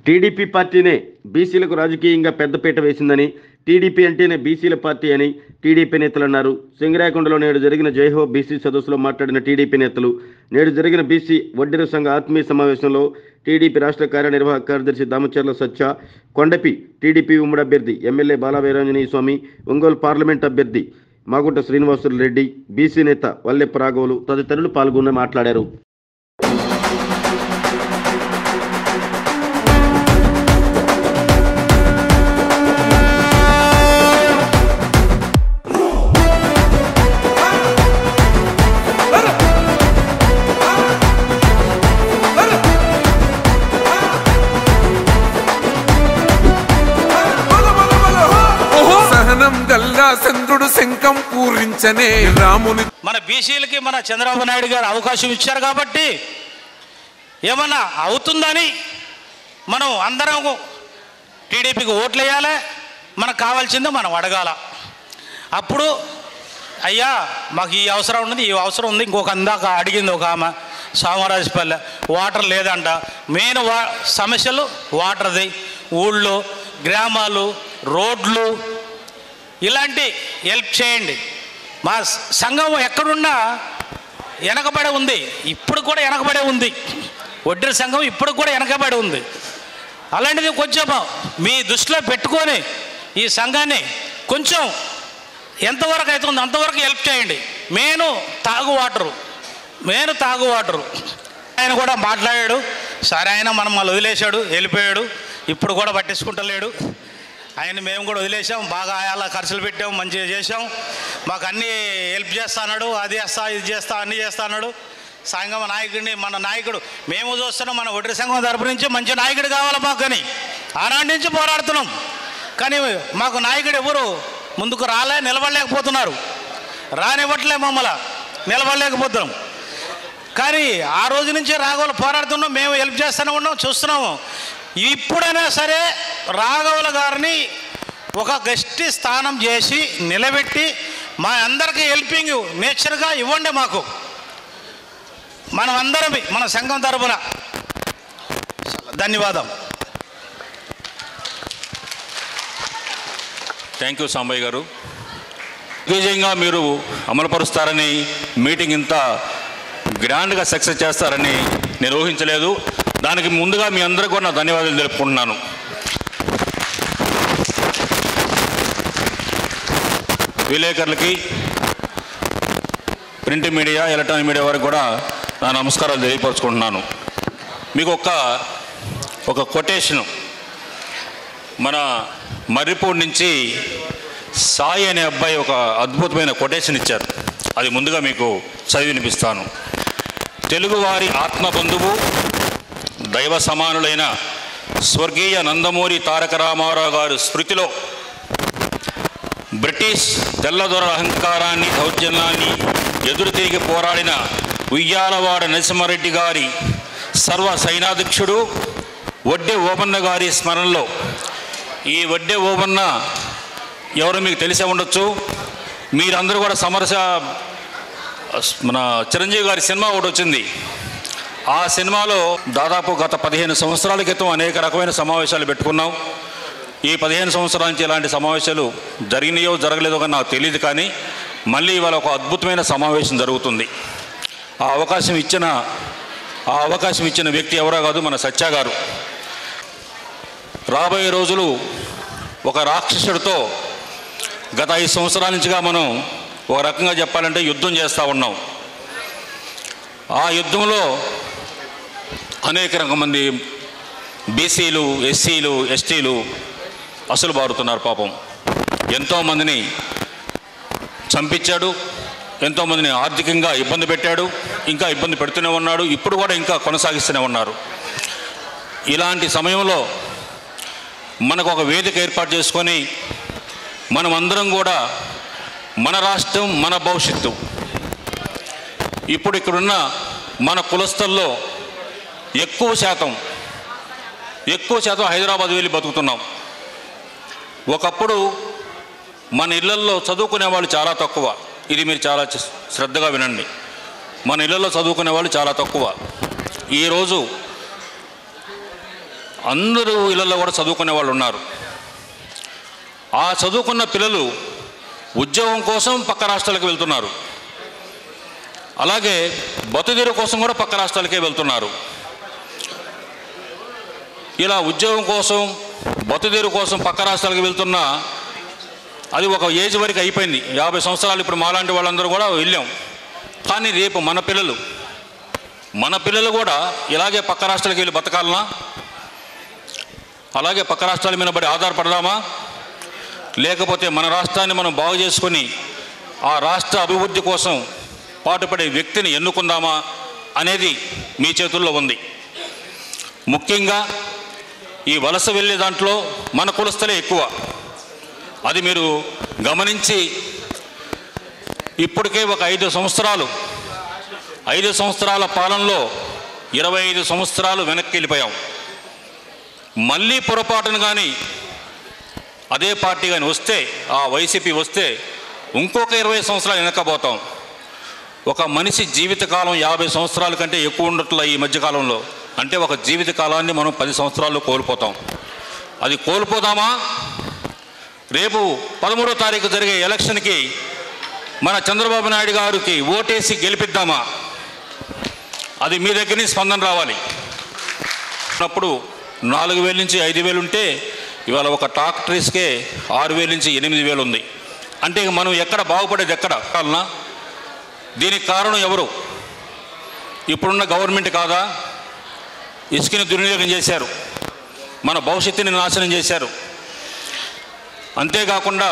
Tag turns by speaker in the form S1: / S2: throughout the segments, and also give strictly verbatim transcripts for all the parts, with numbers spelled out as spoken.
S1: TDP పార్టీనే బీసీలకు రాజకీయంగా పెద్దపీట వేసిందని, టీడీపీ అంటేనే బీసీల పార్టీ అని టీడీపీ నేతలు అన్నారు. సింగరాయకొండలో నేడు జరిగిన జైహో బీసీ సదస్సులో మాట్లాడిన టీడీపీ నేతలు, నేడు జరిగిన బీసీ వడ్డెర సంఘ ఆత్మీయ సమావేశంలో టీడీపీ రాష్ట్ర కార్యనిర్వాహక కార్యదర్శి దామచర్ల సత్య, కొండపి టీడీపీ ఉమ్మడి అభ్యర్థి ఎమ్మెల్యే బాలా వీరాంజనేయ స్వామి, ఒంగోలు పార్లమెంట్ అభ్యర్థి మాగుంట శ్రీనివాసులు రెడ్డి, బీసీ నేత వల్లెప్ప రాఘవులు తదితరులు పాల్గొని మాట్లాడారు.
S2: చంద్రుడు శంఖం పూరించనే రాముని.
S3: మన బీసీలకి మన చంద్రబాబు నాయుడు గారు అవకాశం ఇచ్చారు కాబట్టి ఏమన్నా అవుతుందని మనం అందరం టీడీపీకి ఓట్లు వేయాలి. మనకు కావాల్సిందో మనం అడగాల. అప్పుడు అయ్యా మాకు ఈ అవసరం ఉన్నది, ఈ అవసరం ఉంది. ఇంకొక అందాక అడిగింది ఒక ఆమె సోమరాజపల్లె, వాటర్ లేదంట. మెయిన్ వా సమస్యలు వాటర్ది, ఊళ్ళో గ్రామాలు, రోడ్లు, ఇలాంటి హెల్ప్ చేయండి. మా సంఘం ఎక్కడున్నా వెనకబడి ఉంది, ఇప్పుడు కూడా వెనకబడే ఉంది. వడ్డెర సంఘం ఇప్పుడు కూడా వెనకబడి ఉంది. అలాంటిది కొంచెం మీ దృష్టిలో పెట్టుకొని ఈ సంఘాన్ని కొంచెం ఎంతవరకు అవుతుంది అంతవరకు హెల్ప్ చేయండి. మెయిన్ తాగు వాటరు, మెయిన్ తాగు వాటరు. ఆయన కూడా మాట్లాడాడు. సరే ఆయన మనం మళ్ళీ వదిలేశాడు, వెళ్ళిపోయాడు. ఇప్పుడు కూడా పట్టించుకుంటలేడు. ఆయన మేము కూడా వదిలేసాం. బాగా అలా ఖర్చులు పెట్టాం, మంచిగా చేసాం. మాకు అన్నీ హెల్ప్ చేస్తాడు. అది చేస్తా, ఇది చేస్తా, అన్నీ చేస్తాడు. సంఘం నాయకుడిని, మన నాయకుడు మేము చూస్తున్నాం. మన వడ్డెర సంఘం తరపు నుంచి మంచి నాయకుడు కావాలి మాకు అని ఆనాటి నుంచి పోరాడుతున్నాం. కానీ మాకు నాయకుడు ఎవరు ముందుకు రాలే, నిలబడలేకపోతున్నారు. రానివ్వట్లే, మమ్మల్ని నిలబడలేకపోతున్నాం. కానీ ఆ రోజు నుంచి రాఘవులు పోరాడుతున్నాం, మేము హెల్ప్ చేస్తూనే ఉన్నాం, చూస్తున్నాము. ఇప్పుడైనా సరే రాఘవుల గారిని ఒక గెస్ట్ స్థానం చేసి నిలబెట్టి మా అందరికీ హెల్పింగ్ నేచర్గా ఇవ్వండి. మాకు మనం అందరం మన సంఘం తరపున ధన్యవాదం.
S4: థ్యాంక్ యూ సాంబయ్య గారు. విజయంగా మీరు అమలుపరుస్తారని, మీటింగ్ ఇంత గ్రాండ్గా సక్సెస్ చేస్తారని నేను ఊహించలేదు. దానికి ముందుగా మీ అందరికీ కూడా నా ధన్యవాదాలు తెలుపుకుంటున్నాను. విలేకరులకి, ప్రింట్ మీడియా, ఎలక్ట్రానిక్ మీడియా వారికి కూడా నా నమస్కారాలు తెలియపరుచుకుంటున్నాను. మీకు ఒక ఒక కొటేషను మన మర్రిపూడి నుంచి సాయి అనే అబ్బాయి ఒక అద్భుతమైన కొటేషన్ ఇచ్చారు. అది ముందుగా మీకు చదివి వినిపిస్తాను. తెలుగువారి ఆత్మబంధువు, దైవ సమానులైన స్వర్గీయ నందమూరి తారక రామారావు గారు స్మృతిలో బ్రిటిష్ తెల్లదొర అహంకారాన్ని, దౌర్జన్యాన్ని ఎదురు తిరిగి పోరాడిన ఉయ్యాలవాడ నరసింహారెడ్డి గారి సర్వ సైనాధ్యక్షుడు వడ్డె ఓబన్న గారి స్మరణలో, ఈ వడ్డె ఓబన్న ఎవరో మీకు తెలిసే ఉండొచ్చు. మీరందరూ కూడా సమరస మన చిరంజీవి గారి సినిమా ఒకటి వచ్చింది. ఆ సినిమాలో దాదాపు గత పదిహేను సంవత్సరాల క్రితం అనేక రకమైన సమావేశాలు పెట్టుకున్నాం. ఈ పదిహేను సంవత్సరాల నుంచి ఇలాంటి సమావేశాలు జరిగినాయో జరగలేదో కానీ నాకు తెలియదు. కానీ మళ్ళీ ఇవాళ ఒక అద్భుతమైన సమావేశం జరుగుతుంది. ఆ అవకాశం ఇచ్చిన ఆ అవకాశం ఇచ్చిన వ్యక్తి ఎవరో కాదు, మన సత్య గారు. రాబోయే రోజులు ఒక రాక్షసుడితో గత ఐదు సంవత్సరాల నుంచిగా మనం ఒక రకంగా చెప్పాలంటే యుద్ధం చేస్తూ ఉన్నాం. ఆ యుద్ధంలో అనేక రకం మంది బీసీలు, ఎస్సీలు, ఎస్టీలు అసలు బారుతున్నారు. పాపం ఎంతోమందిని చంపించాడు, ఎంతోమందిని ఆర్థికంగా ఇబ్బంది పెట్టాడు, ఇంకా ఇబ్బంది పెడుతూనే ఉన్నాడు, ఇప్పుడు కూడా ఇంకా కొనసాగిస్తూనే ఉన్నారు. ఇలాంటి సమయంలో మనకు ఒక వేదిక ఏర్పాటు చేసుకొని మనం అందరం కూడా మన రాష్ట్రం, మన భవిష్యత్తు, ఇప్పుడు ఇక్కడున్న మన కులస్తుల్లో ఎక్కువ శాతం ఎక్కువ శాతం హైదరాబాద్ వెళ్ళి బతుకుతున్నాం. ఒకప్పుడు మన ఇళ్లల్లో చదువుకునే వాళ్ళు చాలా తక్కువ. ఇది మీరు చాలా శ్రద్ధగా వినండి. మన ఇళ్లలో చదువుకునే వాళ్ళు చాలా తక్కువ. ఈరోజు అందరూ ఇళ్ళల్లో కూడా చదువుకునే వాళ్ళు ఉన్నారు. ఆ చదువుకున్న పిల్లలు ఉద్యోగం కోసం పక్క రాష్ట్రాలకు వెళ్తున్నారు. అలాగే బతుదీరు కోసం కూడా పక్క రాష్ట్రాలకే వెళ్తున్నారు. ఇలా ఉద్యోగం కోసం బతుదీరు కోసం పక్క రాష్ట్రాలకు వెళ్తున్నా అది ఒక ఏజ్ వరకు అయిపోయింది. యాభై సంవత్సరాలు ఇప్పుడు మాలాంటి వాళ్ళందరూ కూడా వెళ్ళాం. కానీ రేపు మన పిల్లలు మన పిల్లలు కూడా ఇలాగే పక్క రాష్ట్రాలకు వెళ్ళి బతకాలనా? అలాగే పక్క రాష్ట్రాల మీద పడి ఆధారపడదామా? లేకపోతే మన రాష్ట్రాన్ని మనం బాగు చేసుకొని ఆ రాష్ట్ర అభివృద్ధి కోసం పాటుపడే వ్యక్తిని ఎన్నుకుందామా అనేది మీ చేతుల్లో ఉంది. ముఖ్యంగా ఈ వలస వెళ్ళే దాంట్లో మన కులస్థలే ఎక్కువ. అది మీరు గమనించి ఇప్పటికే ఒక ఐదు సంవత్సరాలు ఐదు సంవత్సరాల పాలనలో ఇరవై ఐదు సంవత్సరాలు వెనక్కి వెళ్ళిపోయాం. మళ్ళీ పొరపాటును కానీ అదే పార్టీ కానీ వస్తే, ఆ వైసీపీ వస్తే ఇంకొక ఇరవై సంవత్సరాలు వెనక్కపోతాం. ఒక మనిషి జీవితకాలం యాభై సంవత్సరాల కంటే ఎక్కువ ఉండట్ల ఈ మధ్యకాలంలో. అంటే ఒక జీవితకాలాన్ని మనం పది సంవత్సరాల్లో కోల్పోతాం. అది కోల్పోదామా? రేపు పదమూడో తారీఖు జరిగే ఎలక్షన్కి మన చంద్రబాబు నాయుడు గారికి ఓటేసి గెలిపిద్దామా? అది మీ దగ్గర నుంచి స్పందన రావాలి. అప్పుడు నాలుగు వేల నుంచి ఐదు వేలు ఉంటే ఇవాళ ఒక ట్రాక్టరీస్కే ఆరు వేల నుంచి ఎనిమిది వేలు ఉంది. అంటే మనం ఎక్కడ బాగుపడేది ఎక్కడ కాలనా? దీనికి కారణం ఎవరు? ఇప్పుడున్న గవర్నమెంట్ కాదా? ఇసుకని దుర్వినియోగం చేశారు, మన భవిష్యత్తుని నాశనం చేశారు. అంతేకాకుండా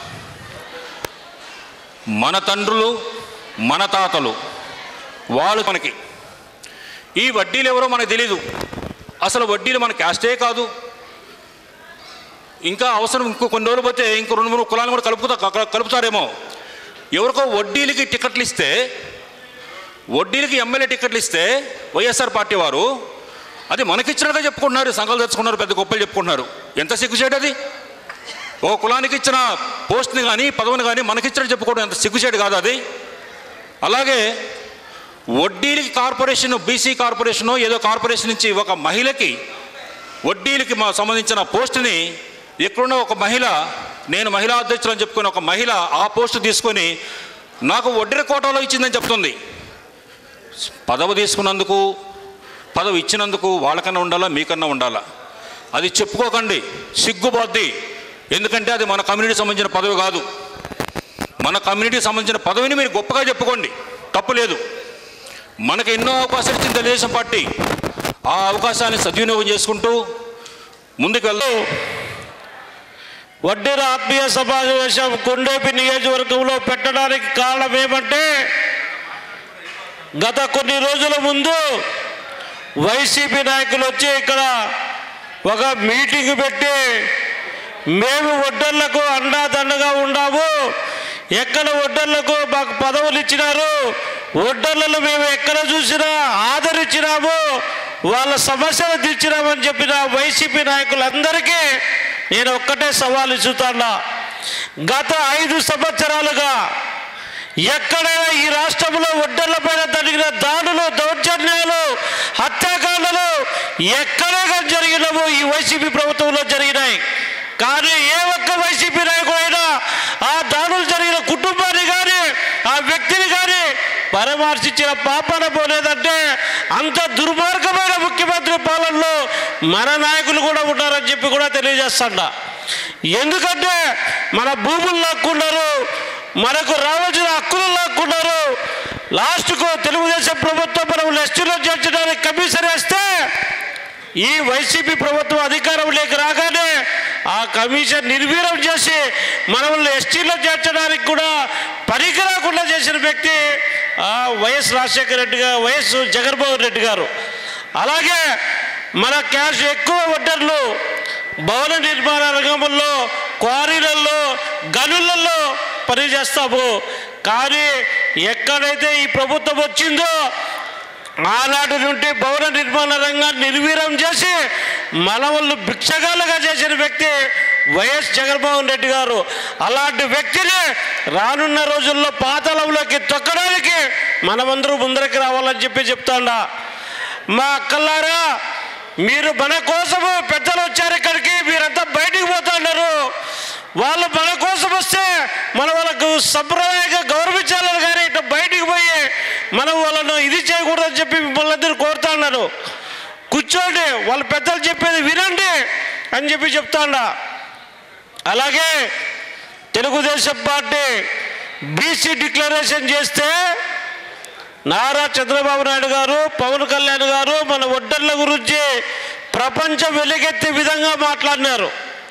S4: మన తండ్రులు మన తాతలు వాళ్ళు మనకి ఈ వడ్డీలు ఎవరో మనకు తెలీదు. అసలు వడ్డీలు మన క్యాస్టే కాదు. ఇంకా అవసరం ఇంకో కొన్ని రోజులు పోతే ఇంకో రెండు మూడు కులాలను కూడా కలుపుతా కలుపుతారేమో. ఎవరికో వడ్డీలకి టికెట్లు ఇస్తే, వడ్డీలకి ఎమ్మెల్యే టికెట్లు ఇస్తే వైఎస్ఆర్ పార్టీ వారు అది మనకిచ్చినట్టే చెప్పుకుంటున్నారు, సంఘాలు తెచ్చుకున్నారు, పెద్ద గొప్పలు చెప్పుకుంటున్నారు. ఎంత సిగ్గుచేటు అది! ఓ కులానికి ఇచ్చిన పోస్ట్ని కానీ పదవిని కానీ మనకిచ్చినట్టు చెప్పుకోవడం ఎంత సిగ్గుచేటు కాదు అది? అలాగే వడ్డీలకి కార్పొరేషన్, బీసీ కార్పొరేషను ఏదో కార్పొరేషన్ నుంచి ఒక మహిళకి వడ్డీలకి మా సంబంధించిన పోస్టుని ఎక్కడున్న ఒక మహిళ, నేను మహిళా అధ్యక్షులు అని చెప్పుకుని ఒక మహిళ ఆ పోస్టు తీసుకొని నాకు వడ్డీ కోటాలో ఇచ్చిందని చెప్తుంది. పదవి తీసుకున్నందుకు, పదవి ఇచ్చినందుకు వాళ్ళకన్నా ఉండాలా, మీకన్నా ఉండాలా? అది చెప్పుకోకండి, సిగ్గుపోద్ది. ఎందుకంటే అది మన కమ్యూనిటీకి సంబంధించిన పదవి కాదు. మన కమ్యూనిటీకి సంబంధించిన పదవిని మీరు గొప్పగా చెప్పుకోండి, తప్పు లేదు. మనకు ఎన్నో అవకాశాలు ఇచ్చిన తెలుగుదేశం పార్టీ ఆ అవకాశాన్ని సద్వినియోగం చేసుకుంటూ ముందుకు వెళ్తూ
S5: వడ్డీర ఆత్మీయ సమావేశం కొండేపి నియోజకవర్గంలో పెట్టడానికి కారణం ఏమంటే, గత కొన్ని రోజుల ముందు వైసీపీ నాయకులు వచ్చి ఇక్కడ ఒక మీటింగ్ పెట్టి మేము వడ్డర్లకు అండాదండగా ఉన్నాము, ఎక్కడ వడ్డర్లకు మాకు పదవులు ఇచ్చినారు, వడ్డర్లను మేము ఎక్కడ చూసినా ఆదరించినాము, వాళ్ళ సమస్యలు తీర్చినామని చెప్పిన వైసీపీ నాయకులందరికీ నేను ఒక్కటే సవాలు ఇస్తున్నా. గత ఐదు సంవత్సరాలుగా ఎక్కడైనా ఈ రాష్ట్రంలో వడ్డర్ల పైన జరిగిన దాడులు, దౌర్జన్యాలు, హత్యాకాండలు ఎక్కడైనా జరిగినామో ఈ వైసీపీ ప్రభుత్వంలో జరిగినాయి. కానీ ఏ ఒక్క వైసీపీ నాయకుడైనా ఆ దాడులు జరిగిన కుటుంబాన్ని కానీ ఆ వ్యక్తిని కానీ పరామర్శించిన పాపన పోలేదంటే అంత దుర్మార్గమైన ముఖ్యమంత్రి పాలనలో మన నాయకులు కూడా ఉన్నారని చెప్పి కూడా తెలియజేస్తాడా. ఎందుకంటే మన భూములు లాక్కున్నారు, మనకు రావాల్సిన హక్కులు లాక్కున్నారు. లాస్ట్కు తెలుగుదేశం ప్రభుత్వం మనం ఎస్టీలో చేర్చడానికి కమిషన్ వేస్తే ఈ వైసీపీ ప్రభుత్వం అధికారంలోకి రాగానే ఆ కమిషన్ నిర్వీర్యం చేసి మనల్ని ఎస్టీలో చేర్చడానికి కూడా పనికి రాకుండా చేసిన వ్యక్తి వైఎస్ రాజశేఖర రెడ్డి గారు, వైఎస్ జగన్మోహన్ రెడ్డి గారు. అలాగే మన క్యాష్ ఎక్కువ వడ్డర్లు భవన నిర్మాణ రంగంలో, క్వారీలలో, గనులలో పనిచేస్తాము. కానీ ఎక్కడైతే ఈ ప్రభుత్వం వచ్చిందో ఆనాటి నుండి భవన నిర్మాణ రంగాన్ని నిర్వీర్యం చేసి మన వాళ్ళు భిక్షగాలుగా చేసిన వ్యక్తి వైఎస్ జగన్మోహన్ రెడ్డి గారు. అలాంటి వ్యక్తిని రానున్న రోజుల్లో పాతాళంలోకి తొక్కడానికి మనమందరూ ముందరికి రావాలని చెప్పి చెప్తాడా. మా అక్కలారా, మీరు మన కోసము పెద్దలు వచ్చారు ఇక్కడికి, మీరంతా బయటికి పోతున్నారు. వాళ్ళు మన కోసం వస్తే మనం వాళ్ళకు సంప్రదాయంగా గౌరవించాలని కానీ ఇట్లా బయటికి పోయి మనం వాళ్ళను ఇది చేయకూడదని చెప్పి మిమ్మల్ని అందరూ కోరుతున్నారు. కూర్చోండి, వాళ్ళ పెద్దలు చెప్పేది వినండి అని చెప్పి చెప్తాండ. అలాగే తెలుగుదేశం పార్టీ బీసీ డిక్లరేషన్ చేస్తే నారా చంద్రబాబు నాయుడు గారు, పవన్ కళ్యాణ్ గారు మన ఒడ్డర్ల గురించి ప్రపంచం వెలుగెత్తే విధంగా మాట్లాడినారు.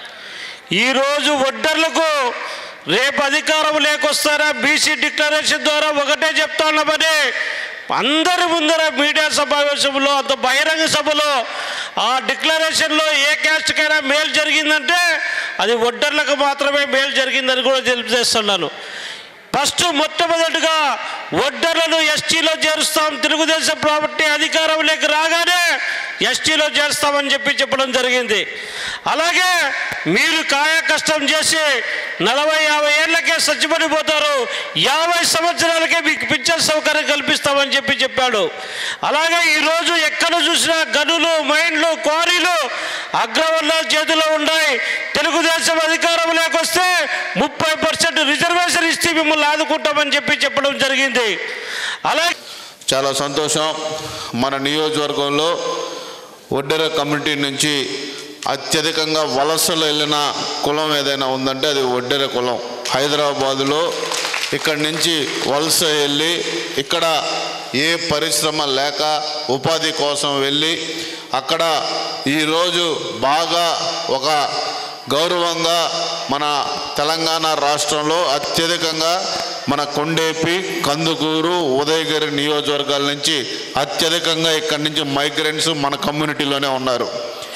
S5: ఈరోజు ఒడ్డర్లకు రేపు అధికారం లేకొస్తారా బీసీ డిక్లరేషన్ ద్వారా ఒకటే చెప్తాన్నామని అందరి ముందర మీడియా సమావేశంలో, అంత బహిరంగ సభలో ఆ డిక్లరేషన్లో ఏ క్యాస్ట్కైనా మేలు జరిగిందంటే అది ఒడ్డర్లకు మాత్రమే మేలు జరిగిందని కూడా తెలియజేస్తున్నాను. ఫస్ట్ మొట్టమొదటిగా ఒడ్డర్లను ఎస్టీలో చేరుస్తాం, తెలుగుదేశం పార్టీ అధికారంలోకి రాగానే ఎస్టీలో చేరుస్తామని చెప్పి చెప్పడం జరిగింది. అలాగే మీరు కాయ కష్టం చేసి నలభై యాభై ఏళ్ళకే చచ్చిపడిపోతారు, యాభై సంవత్సరాలకే మీకు పింఛన్ సౌకర్యం కల్పిస్తామని చెప్పి చెప్పాడు. అలాగే ఈరోజు ఎక్కడ చూసినా గనులు, మైన్లు, క్వారీలు అగ్రవర్ణాల చేతిలో ఉన్నాయి. తెలుగుదేశం అధికారంలోకి వస్తే ముప్పై పర్సెంట్ రిజర్వేషన్ ఇస్తే మిమ్మల్ని ఆదుకుంటామని చెప్పి చెప్పడం జరిగింది. అలాగే
S6: చాలా సంతోషం. మన నియోజకవర్గంలో ఒడ్డెర కమ్యూనిటీ నుంచి అత్యధికంగా వలసలు వెళ్ళిన కులం ఏదైనా ఉందంటే అది ఒడ్డెర కులం. హైదరాబాదులో ఇక్కడి నుంచి వలస వెళ్ళి ఇక్కడ ఏ పరిశ్రమ లేక ఉపాధి కోసం వెళ్ళి అక్కడ ఈరోజు బాగా ఒక గౌరవంగా మన తెలంగాణ రాష్ట్రంలో అత్యధికంగా మన కొండేపి, కందుకూరు, ఉదయగిరి నియోజకవర్గాల నుంచి అత్యధికంగా ఇక్కడి నుంచి మైగ్రెంట్స్ మన కమ్యూనిటీలోనే ఉన్నారు.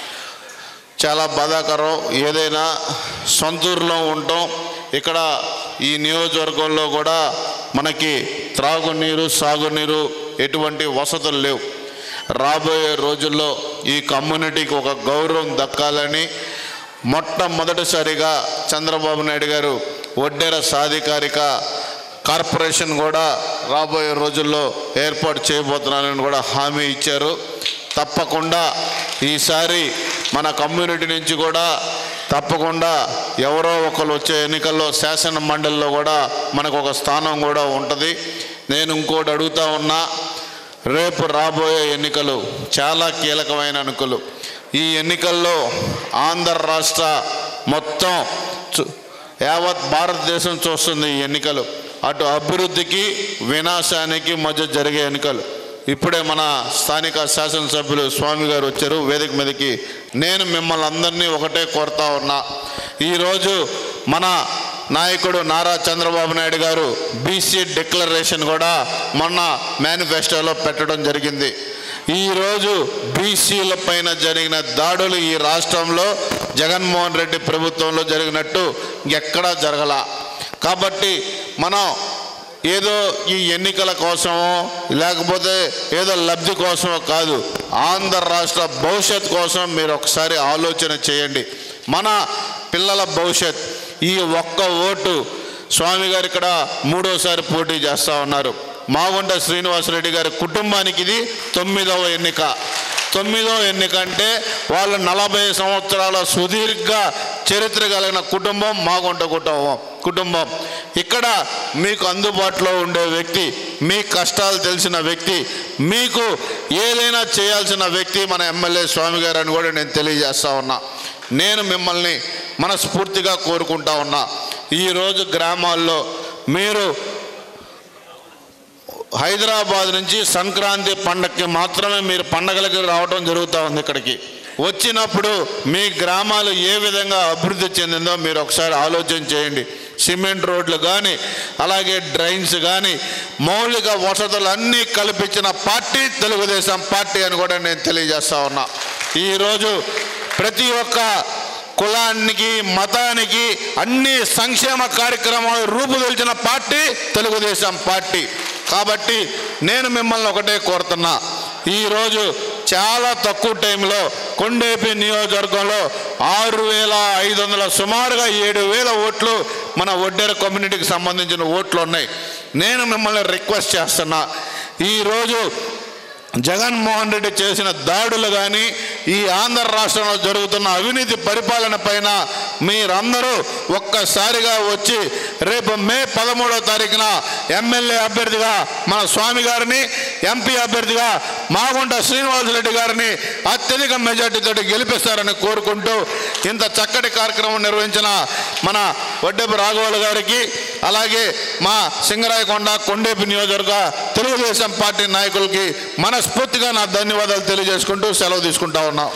S6: చాలా బాధాకరం. ఏదైనా సొంతూరులో ఉంటాం, ఇక్కడ ఈ నియోజకవర్గంలో కూడా మనకి త్రాగునీరు, సాగునీరు ఎటువంటి వసతులు లేవు. రాబోయే రోజుల్లో ఈ కమ్యూనిటీకి ఒక గౌరవం దక్కాలని మొట్టమొదటిసారిగా చంద్రబాబు నాయుడు గారు ఒడ్డెర సాధికారిక కార్పొరేషన్ కూడా రాబోయే రోజుల్లో ఏర్పాటు చేయబోతున్నారని కూడా హామీ ఇచ్చారు. తప్పకుండా ఈసారి మన కమ్యూనిటీ నుంచి కూడా తప్పకుండా ఎవరో ఒకరు వచ్చే ఎన్నికల్లో శాసన మండలిలో కూడా మనకు ఒక స్థానం కూడా ఉంటుంది. నేను ఇంకోటి అడుగుతా ఉన్నా, రేపు రాబోయే ఎన్నికలు చాలా కీలకమైన ఎన్నికలు. ఈ ఎన్నికల్లో ఆంధ్ర రాష్ట్ర మొత్తం యావత్ భారతదేశం చూస్తుంది ఈ ఎన్నికలు. అటు అభివృద్ధికి వినాశానికి మధ్య జరిగే ఎన్నికలు. ఇప్పుడే మన స్థానిక శాసనసభ్యులు స్వామి గారు వచ్చారు వేదిక మీదకి. నేను మిమ్మల్ని అందరినీ ఒకటే కోరుతా ఉన్నా, ఈరోజు మన నాయకుడు నారా చంద్రబాబు నాయుడు గారు బీసీ డిక్లరేషన్ కూడా మొన్న మేనిఫెస్టోలో పెట్టడం జరిగింది. ఈరోజు బీసీల పైన జరిగిన దాడులు ఈ రాష్ట్రంలో జగన్మోహన్ రెడ్డి ప్రభుత్వంలో జరిగినట్టు ఎక్కడా జరగల. కాబట్టి మనం ఏదో ఈ ఎన్నికల కోసమో లేకపోతే ఏదో లబ్ధి కోసమో కాదు, ఆంధ్ర రాష్ట్ర భవిష్యత్ కోసం మీరు ఒకసారి ఆలోచన చేయండి. మన పిల్లల భవిష్యత్. ఈ ఒక్క ఓటు స్వామి గారు ఇక్కడ మూడోసారి పోటీ చేస్తూ ఉన్నారు. మాగుంట శ్రీనివాసరెడ్డి గారి కుటుంబానికి ఇది తొమ్మిదవ ఎన్నిక. తొమ్మిదవ ఎన్నిక అంటే వాళ్ళ నలభై సంవత్సరాల సుదీర్ఘ చరిత్ర కలిగిన కుటుంబం మాగుంట కుటుంబం కుటుంబం ఇక్కడ మీకు అందుబాటులో ఉండే వ్యక్తి, మీ కష్టాలు తెలిసిన వ్యక్తి, మీకు ఏదైనా చేయాల్సిన వ్యక్తి మన ఎమ్మెల్యే స్వామి గారు అని కూడా నేను తెలియజేస్తా ఉన్నా. నేను మిమ్మల్ని మనస్ఫూర్తిగా కోరుకుంటా ఉన్నా, ఈరోజు గ్రామాల్లో మీరు హైదరాబాద్ నుంచి సంక్రాంతి పండగకి మాత్రమే మీరు పండగలకి రావడం జరుగుతూ ఉంది. ఇక్కడికి వచ్చినప్పుడు మీ గ్రామాలు ఏ విధంగా అభివృద్ధి చెందిందో మీరు ఒకసారి ఆలోచన చేయండి. సిమెంట్ రోడ్లు కానీ అలాగే డ్రైన్స్ కానీ మౌలిక వసతులు అన్నీ కల్పించిన పార్టీ తెలుగుదేశం పార్టీ అని కూడా నేను తెలియజేస్తా ఉన్నా. ఈరోజు ప్రతి ఒక్క కులానికి, మతానికి అన్ని సంక్షేమ కార్యక్రమాలు రూపుదిల్చిన పార్టీ తెలుగుదేశం పార్టీ. కాబట్టి నేను మిమ్మల్ని ఒకటే కోరుతున్నా, ఈరోజు చాలా తక్కువ టైంలో కొండేపి నియోజకవర్గంలో ఆరు వేల ఐదు వందల సుమారుగా ఏడు వేల ఓట్లు మన ఒడ్డెర కమ్యూనిటీకి సంబంధించిన ఓట్లు ఉన్నాయి. నేను మిమ్మల్ని రిక్వెస్ట్ చేస్తున్నా, ఈరోజు జగన్మోహన్ రెడ్డి చేసిన దాడులు కానీ ఈ ఆంధ్ర రాష్ట్రంలో జరుగుతున్న అవినీతి పరిపాలన పైన మీరందరూ ఒక్కసారిగా వచ్చి రేపు మే పదమూడవ తారీఖున ఎమ్మెల్యే అభ్యర్థిగా మన స్వామి గారిని, ఎంపీ అభ్యర్థిగా మాగుంట శ్రీనివాసరెడ్డి గారిని అత్యధిక మెజార్టీతో గెలిపిస్తారని కోరుకుంటూ ఇంత చక్కటి కార్యక్రమం నిర్వహించిన మన వడ్డెపు రాఘవులు గారికి, అలాగే మా సింగరాయకొండ కొండేపి నియోజకవర్గ తెలుగుదేశం పార్టీ నాయకులకి మనస్ఫూర్తిగా నా ధన్యవాదాలు తెలియజేసుకుంటూ సెలవు తీసుకుంటా ఉన్నాం.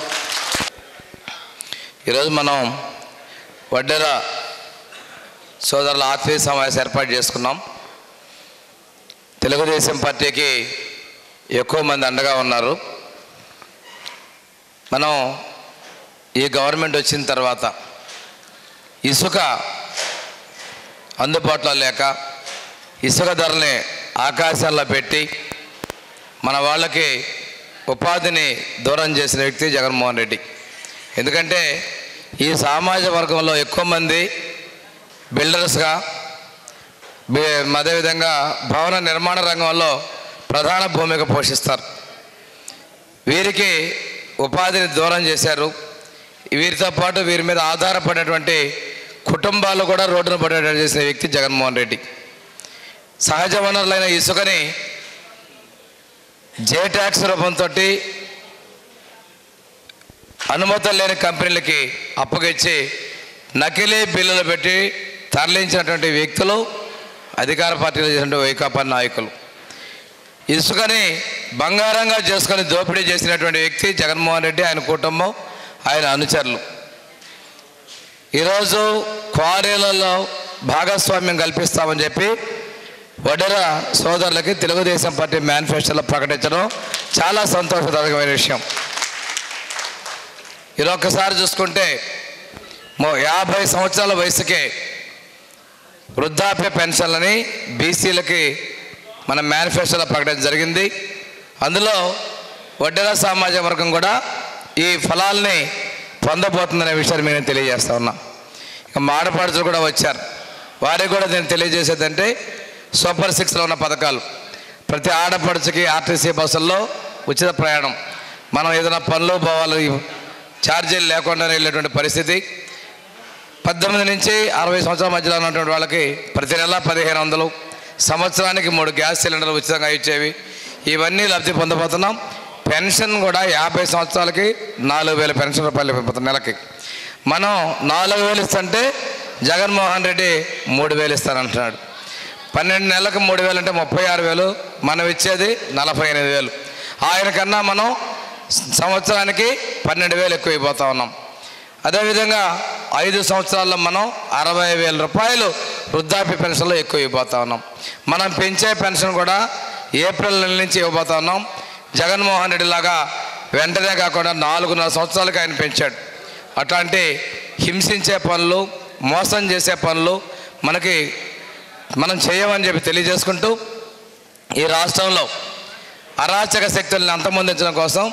S7: ఈరోజు మనం వడ్డెర సోదరుల ఆత్మీయ సమావేశం ఏర్పాటు చేసుకున్నాం. తెలుగుదేశం పార్టీకి ఎక్కువ మంది అండగా ఉన్నారు. మనం ఈ గవర్నమెంట్ వచ్చిన తర్వాత ఇసుక అందుబాటులో లేక ఇసుక ధరల్ని ఆకాశాల్లో పెట్టి మన వాళ్ళకి ఉపాధిని దూరం చేసిన వ్యక్తి జగన్మోహన్ రెడ్డి. ఎందుకంటే ఈ సామాజిక వర్గంలో ఎక్కువ మంది బిల్డర్స్గా, అదేవిధంగా భవన నిర్మాణ రంగంలో ప్రధాన భూమిక పోషిస్తారు. వీరికి ఉపాధిని దూరం చేశారు. వీరితో పాటు వీరి మీద ఆధారపడినటువంటి కుటుంబాలు కూడా రోడ్డున పడేటట్టు చేసిన వ్యక్తి జగన్మోహన్ రెడ్డి. సహజ వనరులైన ఇసుకని జే ట్యాక్స్ రూపంతో అనుమతులు లేని కంపెనీలకి అప్పగిచ్చి నకిలీ బిల్లులు పెట్టి తరలించినటువంటి వ్యక్తులు అధికార పార్టీలో చేసినటువంటి వైకాపా నాయకులు. ఇసుకని బంగారంగా చేసుకొని దోపిడీ చేసినటువంటి వ్యక్తి జగన్మోహన్ రెడ్డి, ఆయన కుటుంబం, ఆయన అనుచరులు. ఈరోజు క్వారీలలో భాగస్వామ్యం కల్పిస్తామని చెప్పి వడ్డెర సోదరులకి తెలుగుదేశం పార్టీ మేనిఫెస్టోలో ప్రకటించడం చాలా సంతోషదాయకమైన విషయం. ఇలా ఒక్కసారి చూసుకుంటే యాభై సంవత్సరాల వయసుకే వృద్ధాప్య పెన్షన్లని బీసీలకి మన మేనిఫెస్టోలో ప్రకటించడం జరిగింది. అందులో వడ్డెర సామాజిక వర్గం కూడా ఈ ఫలాల్ని పొందబోతుందనే విషయాన్ని మేము తెలియజేస్తా ఉన్నాం. ఇక ఆడపడుచులు కూడా వచ్చారు. వారికి కూడా నేను తెలియజేసేదంటే సూపర్ సిక్స్లో ఉన్న పథకాలు, ప్రతి ఆడపడుచుకి ఆర్టీసీ బస్సుల్లో ఉచిత ప్రయాణం, మనం ఏదైనా పనులు పోవాలి ఛార్జీలు లేకుండా వెళ్ళేటువంటి పరిస్థితి, పద్దెనిమిది నుంచి అరవై సంవత్సరాల మధ్యలో ఉన్నటువంటి వాళ్ళకి ప్రతి నెల పదిహేను వందలు, సంవత్సరానికి మూడు గ్యాస్ సిలిండర్లు ఉచితంగా ఇచ్చేవి, ఇవన్నీ లబ్ధి పొందబోతున్నాం. పెన్షన్ కూడా యాభై సంవత్సరాలకి నాలుగు వేల పెన్షన్ రూపాయలు ఇవ్వబోతున్నాం నెలకి. మనం నాలుగు వేలు ఇస్తుంటే జగన్మోహన్ రెడ్డి మూడు వేలు ఇస్తానంటున్నాడు. పన్నెండు నెలలకు మూడు వేలు అంటే ముప్పై ఆరు వేలు, మనం ఇచ్చేది నలభై ఎనిమిది వేలు. ఆయన కన్నా మనం సంవత్సరానికి పన్నెండు వేలు ఎక్కువ అయిపోతా ఉన్నాం. అదేవిధంగా ఐదు సంవత్సరాల్లో మనం అరవై వేల రూపాయలు వృద్ధాప్య పెన్షన్లో ఎక్కువ ఇవ్వబోతా ఉన్నాం. మనం పెంచే పెన్షన్ కూడా ఏప్రిల్ నెల నుంచి ఇవ్వబోతా ఉన్నాం. జగన్మోహన్ రెడ్డి లాగా వెంటనే కాకుండా నాలుగున్నర సంవత్సరాలకు ఆయన పెంచాడు. అట్లాంటి హింసించే పనులు, మోసం చేసే పనులు మనకి మనం చేయమని చెప్పి తెలియజేసుకుంటూ ఈ రాష్ట్రంలో అరాచక శక్తుల్ని అంతమొందించడం కోసం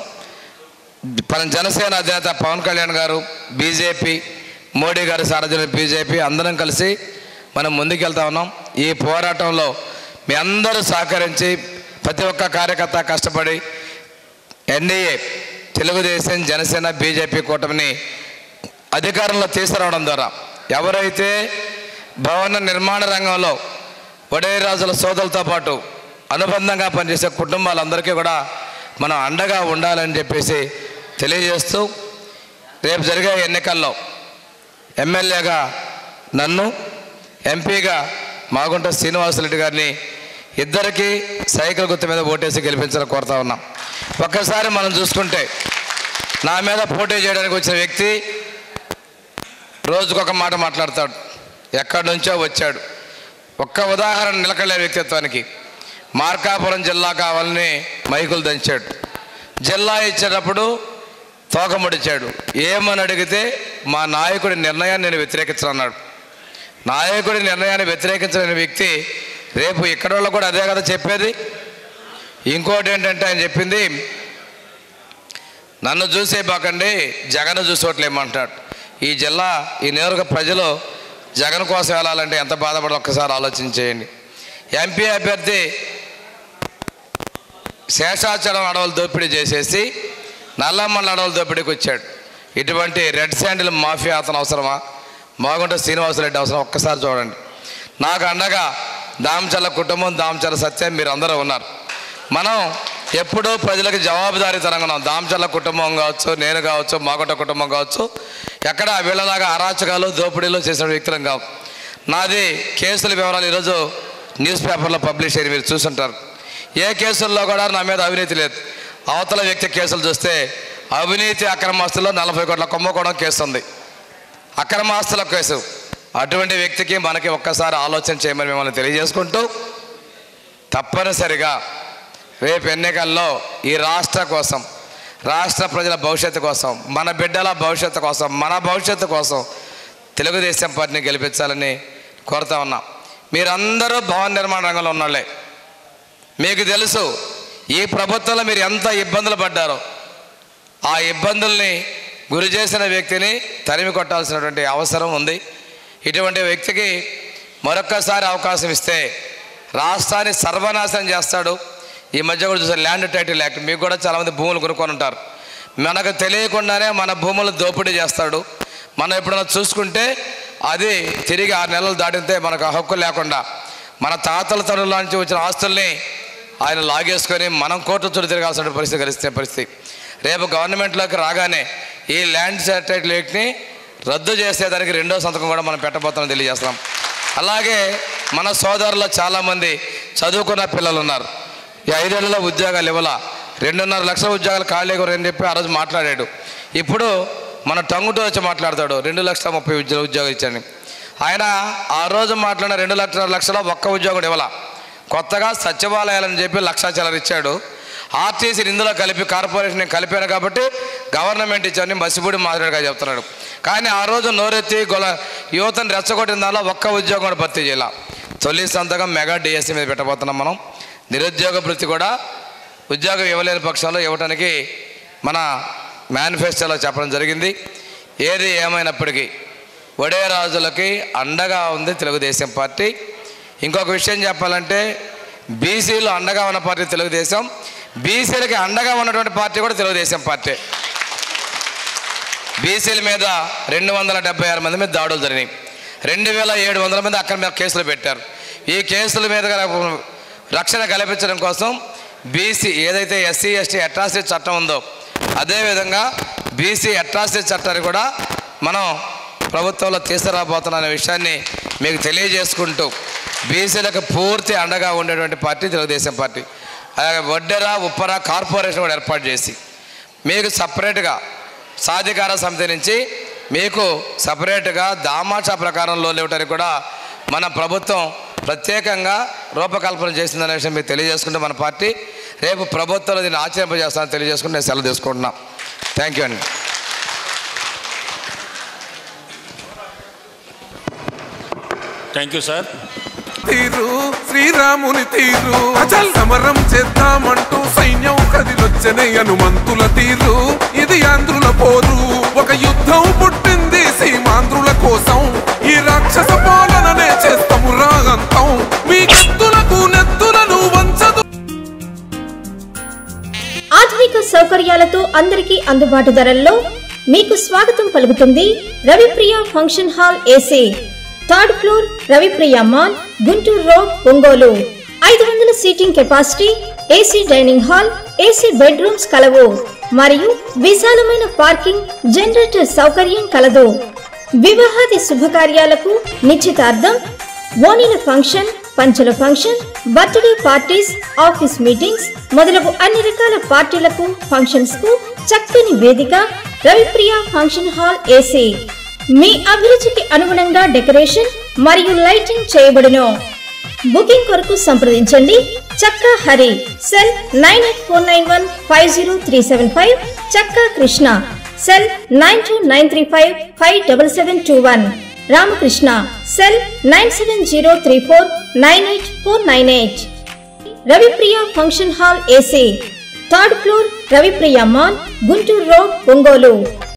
S7: మన జనసేన అధినేత పవన్ కళ్యాణ్ గారు, బీజేపీ, మోడీ గారి సారథ్యంలో బీజేపీ అందరం కలిసి మనం ముందుకెళ్తా ఉన్నాం. ఈ పోరాటంలో మీ అందరూ సహకరించి ప్రతి ఒక్క కార్యకర్త కష్టపడి ఎన్డీఏ తెలుగుదేశం, జనసేన, బీజేపీ కూటమిని అధికారంలో తీసుకురావడం ద్వారా ఎవరైతే భవన నిర్మాణ రంగంలో వడేరాజుల సోదరులతో పాటు అనుబంధంగా పనిచేసే కుటుంబాలందరికీ కూడా మనం అండగా ఉండాలని చెప్పేసి తెలియజేస్తూ రేపు జరిగే ఎన్నికల్లో ఎమ్మెల్యేగా నన్ను, ఎంపీగా మాగుంట శ్రీనివాసరెడ్డి గారిని ఇద్దరికీ సైకిల్ గుర్తు మీద ఓటేసి గెలిపించాలని కోరుతా ఉన్నాం. ఒక్కసారి మనం చూసుకుంటే నా మీద పోటీ చేయడానికి వచ్చిన వ్యక్తి రోజుకొక మాట మాట్లాడతాడు, ఎక్కడి నుంచో వచ్చాడు. ఒక్క ఉదాహరణ నిలకడలే వ్యక్తిత్వానికి. మార్కాపురం జిల్లా కావాలని మైకులు దంచాడు. జిల్లా ఇచ్చేటప్పుడు తోక ముడిచాడు. ఏమని అడిగితే మా నాయకుడి నిర్ణయాన్ని నేను వ్యతిరేకించనన్నాడు. నాయకుడి నిర్ణయాన్ని వ్యతిరేకించలేని వ్యక్తి రేపు ఇక్కడ వాళ్ళు కూడా అదే కదా చెప్పేది. ఇంకోటి ఏంటంటే ఆయన చెప్పింది, నన్ను చూసే బాకండి జగన్ చూసోట్లేమంటాడు. ఈ జిల్లా ఈ నియోజక ప్రజలు జగన్ కోసం వెళ్ళాలంటే ఎంత బాధపడ ఒక్కసారి ఆలోచించేయండి. ఎంపీ అభ్యర్థి శేషాచలం అడవులు దోపిడీ చేసేసి నల్లమల్ల అడవుల దోపిడీకి వచ్చాడు. ఇటువంటి రెడ్ శాండిల్ మాఫియా అతను అవసరమా? మాగుంట శ్రీనివాసరెడ్డి అవసరం? ఒక్కసారి చూడండి. నాకు అండగా దామచర్ల కుటుంబం, దామచర్ల సత్యం మీరు అందరూ ఉన్నారు. మనం ఎప్పుడూ ప్రజలకు జవాబుదారీతనంగా ఉన్నాం. దామచర్ల కుటుంబం కావచ్చు, నేను కావచ్చు, మాగుంట కుటుంబం కావచ్చు, ఎక్కడ వీళ్ళలాగా అరాచకాలు దోపిడీలు చేసిన వ్యక్తులం కావు. నాది కేసుల వివరాలు ఈరోజు న్యూస్ పేపర్లో పబ్లిష్ అయ్యి మీరు చూసుంటారు. ఏ కేసుల్లో కూడా నా మీద అవినీతి లేదు. అవతల వ్యక్తి కేసులు చూస్తే అవినీతి అక్రమాస్తుల్లో నలభై కోట్ల కుంభకోణం కేసు ఉంది, అక్రమాస్తుల కేసు. అటువంటి వ్యక్తికి మనకి ఒక్కసారి ఆలోచన చేయమని మిమ్మల్ని తెలియజేసుకుంటూ, తప్పనిసరిగా రేపు ఎన్నికల్లో ఈ రాష్ట్ర కోసం, రాష్ట్ర ప్రజల భవిష్యత్తు కోసం, మన బిడ్డల భవిష్యత్తు కోసం, మన భవిష్యత్తు కోసం తెలుగుదేశం పార్టీని గెలిపించాలని కోరుతా ఉన్నాం. మీరందరూ భవన నిర్మాణ రంగంలో ఉన్నోళ్ళే. మీకు తెలుసు ఈ ప్రభుత్వంలో మీరు ఎంత ఇబ్బందులు పడ్డారో. ఆ ఇబ్బందుల్ని గురి చేసిన వ్యక్తిని తరిమి కొట్టాల్సినటువంటి అవసరం ఉంది. ఇటువంటి వ్యక్తికి మరొక్కసారి అవకాశం ఇస్తే రాష్ట్రాన్ని సర్వనాశనం చేస్తాడు. ఈ మధ్య కూడా చూసారు ల్యాండ్ టైటిల్ యాక్ట్, మీకు కూడా చాలామంది భూములు కొనుక్కొని ఉంటారు. మనకు తెలియకుండానే మన భూములు దోపిడీ చేస్తాడు. మనం ఎప్పుడైనా చూసుకుంటే అది తిరిగి ఆరు నెలలు దాటితే మనకు హక్కు లేకుండా మన తాతల తరుల నుంచి వచ్చిన ఆస్తుల్ని ఆయన లాగేసుకొని మనం కోర్టు చుట్టూ తిరగాల్సిన పరిస్థితి కలిస్తే పరిస్థితి. రేపు గవర్నమెంట్లోకి రాగానే ఈ ల్యాండ్ టైటిల్ యాక్ట్ని రద్దు చేసేదానికి రెండో సంతకం కూడా మనం పెట్టబోతామని తెలియజేస్తున్నాం. అలాగే మన సోదరుల్లో చాలామంది చదువుకున్న పిల్లలు ఉన్నారు. ఈ ఐదేళ్లలో ఉద్యోగాలు ఇవ్వాల, రెండున్నర లక్షల ఉద్యోగాలు ఖాళీగా అని చెప్పి ఆ రోజు మాట్లాడాడు. ఇప్పుడు మన టంగుటూ వచ్చి మాట్లాడతాడు రెండు లక్షల ముప్పై ఉద్యోగ ఉద్యోగం ఇచ్చాను. ఆయన ఆ రోజు మాట్లాడిన రెండు లక్షల లక్షల ఒక్క ఉద్యోగం ఇవ్వాల. కొత్తగా సచివాలయాలని చెప్పి లక్ష చిల్లర ఇచ్చాడు. ఆర్టీసీని ఇందులో కలిపి కార్పొరేషన్ కలిపాను కాబట్టి గవర్నమెంట్ ఇచ్చారని మసిపూడి మాదిరిగా చెప్తున్నాడు. కానీ ఆ రోజు నోరెత్తి గొల యువతను రెచ్చగొట్టిన దానిలో ఒక్క ఉద్యోగం కూడా భర్తీ చేయాల. తొలి సంతకం మెగా డిఎస్సీ మీద పెట్టబోతున్నాం మనం. నిరుద్యోగ భృతి కూడా ఉద్యోగం ఇవ్వలేని పక్షంలో ఇవ్వడానికి మన మేనిఫెస్టోలో చెప్పడం జరిగింది. ఏది ఏమైనప్పటికీ వడేరాజులకి అండగా ఉంది తెలుగుదేశం పార్టీ. ఇంకొక విషయం చెప్పాలంటే బీసీలు అండగా ఉన్న పార్టీ తెలుగుదేశం, బీసీలకి అండగా ఉన్నటువంటి పార్టీ కూడా తెలుగుదేశం పార్టీ. బీసీల మీద రెండు వందల డెబ్బై ఆరు మంది మీద దాడులు జరిగినాయి. రెండు వేల ఏడు వందల మంది అక్కడ మీద కేసులు పెట్టారు. ఈ కేసుల మీద రక్షణ కల్పించడం కోసం బీసీ ఏదైతే ఎస్సీ ఎస్టీ అట్రాసిటీ చట్టం ఉందో అదేవిధంగా బీసీ అట్రాసిటీ చట్టాన్ని కూడా మనం ప్రభుత్వంలో తీసుకురాబోతున్న విషయాన్ని మీకు తెలియజేసుకుంటూ, బీసీలకు పూర్తి అండగా ఉండేటువంటి పార్టీ తెలుగుదేశం పార్టీ. అలాగే వడ్డెర ఉప్పర కార్పొరేషన్ కూడా ఏర్పాటు చేసి మీకు సపరేట్గా సాధికార సమితి నుంచి మీకు సపరేట్గా దామాషా ప్రకారం లోన్లు ఇవ్వడానికి కూడా మన ప్రభుత్వం ప్రత్యేకంగా రూపకల్పన చేసిందనే విషయం మీకు తెలియజేసుకుంటే మన పార్టీ రేపు ప్రభుత్వంలో దీన్ని ఆచరింపజేస్తానని తెలియజేసుకుంటే నేను సెలవు తీసుకుంటున్నాను. థ్యాంక్ యూ అండి.
S4: Thank you sir.
S2: తీరు శ్రీరాముని తీరు అచల్ సమరం చేద్దామంటూ సైన్యం కదిలొచ్చనే హనుమంతుల తీరు. ఇది ఆంధ్రుల పోరు, ఒక యుద్ధం పుట్టింది సీమాంధ్రుల కోసం. ఈ రాక్షస పాలననే చేస్తాము రాగంతం, మీ కత్తులకు నెత్తులను వంచదు.
S8: ఆధునిక సౌకర్యాలతో అందరికీ అందుబాటు ధరల్లో మీకు స్వాగతం పలుకుతుంది Ravipriya function hall AC, third floor, Ravipriya mall, Guntur road, Ongole. ఐదు వందల seating capacity, AC dining hall, AC bedrooms కలవు మరియు విశాలమైన పార్కింగ్, జనరేటర్ సౌకర్యం కలదు. వివాహాది శుభకార్యాలకు, నిశ్చితార్థం, ఓణీల ఫంక్షన్, పంచల function, birthday parties, office meetings మొదలగు అన్ని రకాల పార్టీలకు, ఫంక్షన్స్ కు చక్కని వేదిక రవిప్రియ ఫంక్షన్ హాల్ ఏసీ. మీ అభిరుచికి అనుగుణంగా డెకరేషన్ మరియు లైటింగ్ చేయబడును. బుకింగ్ కొరకు సంప్రదించండి Chakka Hari, cell nine eight four nine one five zero three seven five, Chakka Krishna, cell nine two nine three five five seven seven two one, Ramakrishna, cell nine seven zero three four nine eight four nine eight. Ravipriya function hall AC, third floor, Ravipriya mall, Guntur road, Ongole.